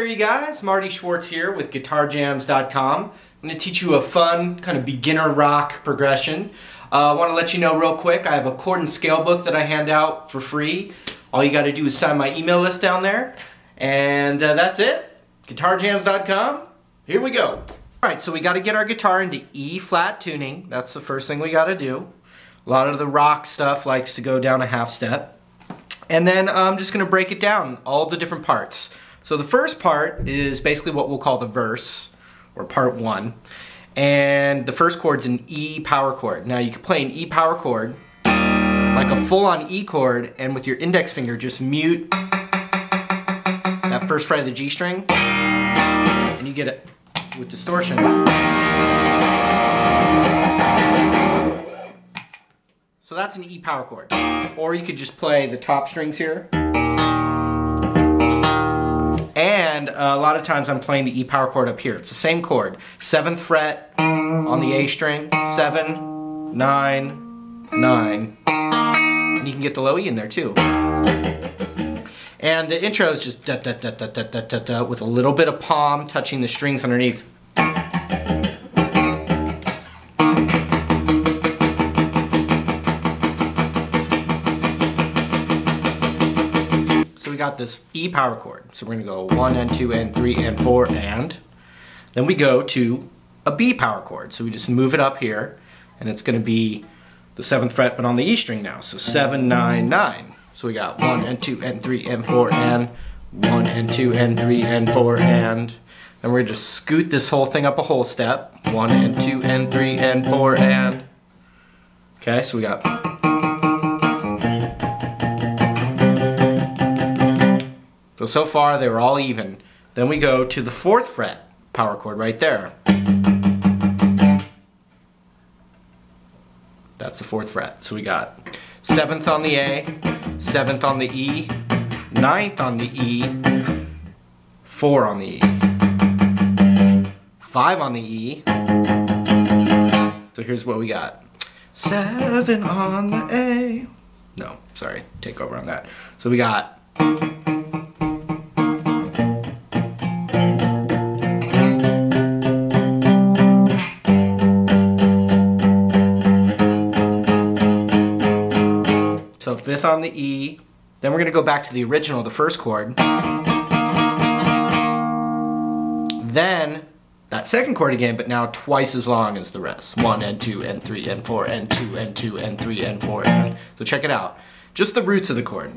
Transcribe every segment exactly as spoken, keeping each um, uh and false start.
you guys, Marty Schwartz here with Guitar Jams dot com. I'm going to teach you a fun kind of beginner rock progression. Uh, I want to let you know real quick, I have a chord and scale book that I hand out for free. All you got to do is sign my email list down there, and uh, that's it. Guitar Jams dot com, here we go. Alright, so we got to get our guitar into E flat tuning. That's the first thing we got to do. A lot of the rock stuff likes to go down a half step. And then I'm just going to break it down, all the different parts. So the first part is basically what we'll call the verse, or part one. And the first chord's an E power chord. Now you can play an E power chord, like a full-on E chord, and with your index finger just mute that first fret of the G string, and you get it with distortion. So that's an E power chord. Or you could just play the top strings here. And uh, a lot of times I'm playing the E power chord up here. It's the same chord. seventh fret on the A string, seven, nine, nine. And you can get the low E in there too. And the intro is just da da da da da da da da with a little bit of palm touching the strings underneath. So we got this E power chord. So we're going to go one and two and three and four and. Then we go to a B power chord. So we just move it up here and it's going to be the seventh fret but on the E string now. So seven, nine, nine. So we got one and two and three and four and one and two and three and four and. Then we're going to just scoot this whole thing up a whole step. one and two and three and four and. Okay, so we got. So, so far they were all even. Then we go to the fourth fret power chord right there. That's the fourth fret. So we got seventh on the A, seventh on the E, ninth on the E, four on the E, five on the E. So here's what we got. seven on the A. No, sorry, take over on that. So we got. So fifth on the E, then we're going to go back to the original, the first chord. Then that second chord again, but now twice as long as the rest. One and two and three and four and two and two and three and four and. So check it out. Just the roots of the chord.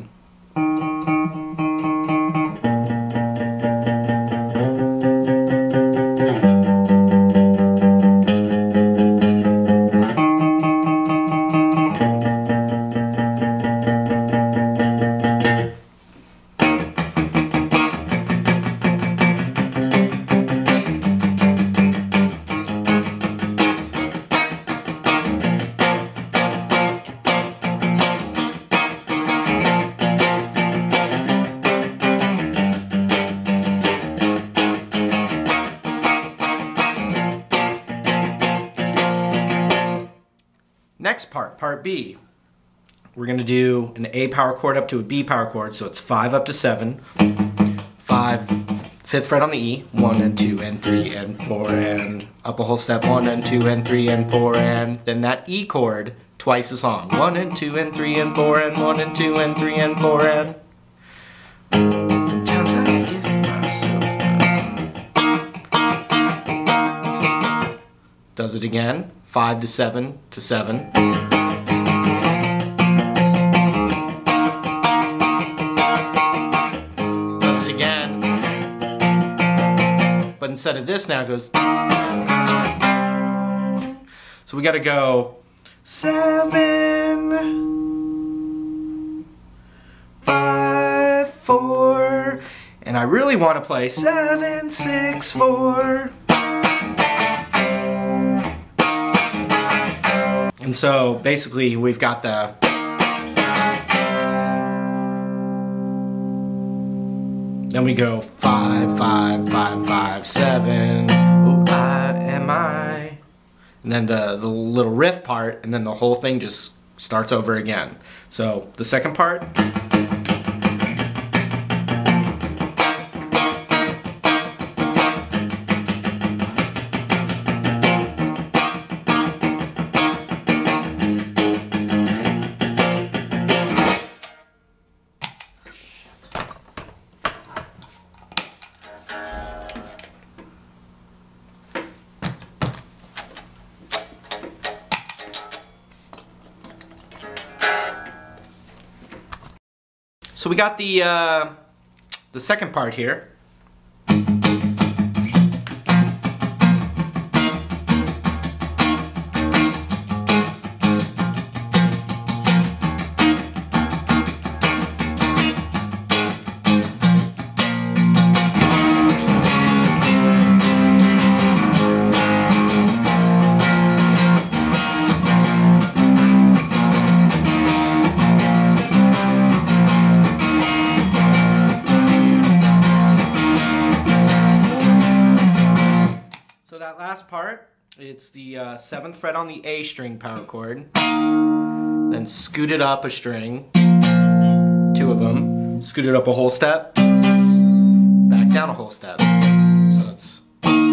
Next part, part B. We're going to do an A power chord up to a B power chord, so it's five up to seven, five, fifth fret on the E, one and two and three and four and up a whole step, one and two and three and four and then that E chord twice as long, one and two and three and four and one and two and three and four and. Sometimes I give myself. Does it again. Five to seven to seven. Does it again. But instead of this now it goes. So we got to go seven, five, four, and I really want to play seven, six, four. And so basically we've got the then we go five, five, five, five, seven. Who I am I? And then the, the little riff part, and then the whole thing just starts over again. So the second part. So we got the, uh, the second part here. That last part, it's the uh, seventh fret on the A string power chord, then scoot it up a string, two of them, scoot it up a whole step, back down a whole step. So it's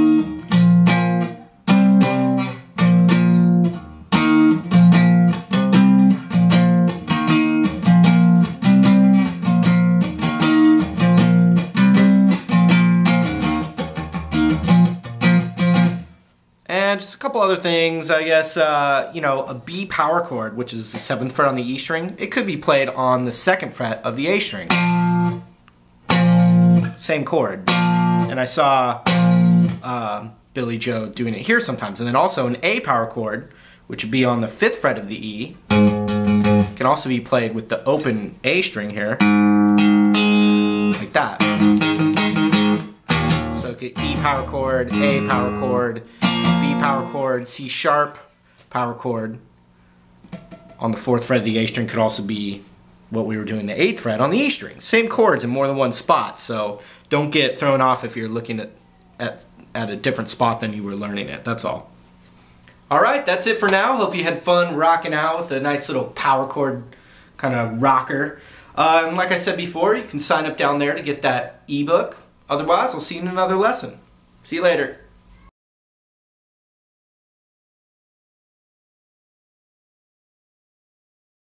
and just a couple other things, I guess, uh, you know, a B power chord, which is the seventh fret on the E string, it could be played on the second fret of the A string. Same chord. And I saw uh, Billy Joe doing it here sometimes. And then also an A power chord, which would be on the fifth fret of the E, can also be played with the open A string here, like that. So E power chord, A power chord, B power chord, C sharp power chord on the fourth fret of the A string could also be what we were doing the eighth fret on the E string. Same chords in more than one spot, so don't get thrown off if you're looking at, at, at a different spot than you were learning it, that's all. Alright, that's it for now. Hope you had fun rocking out with a nice little power chord kind of rocker. Uh, and like I said before, you can sign up down there to get that ebook. Otherwise, I'll see you in another lesson. See you later.